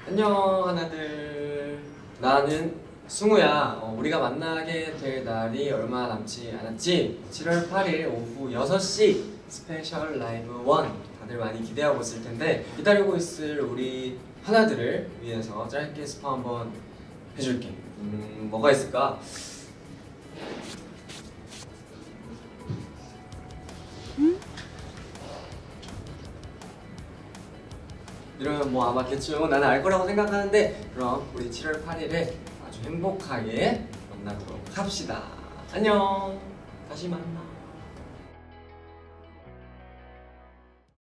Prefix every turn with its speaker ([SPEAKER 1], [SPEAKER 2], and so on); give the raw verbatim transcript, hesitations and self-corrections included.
[SPEAKER 1] 안녕 하나들, 나는 승우야. 어, 우리가 만나게 될 날이 얼마 남지 않았지? 칠월 팔일 오후 여섯 시 스페셜 라이브 원, 다들 많이 기대하고 있을 텐데 기다리고 있을 우리 하나들을 위해서 짧게 스포 한번 해줄게. 음, 뭐가 있을까? 이러면 뭐 아마 대충 나는 알 거라고 생각하는데, 그럼 우리 칠월 팔일에 아주 행복하게 만나도록 합시다. 안녕. 다시 만나.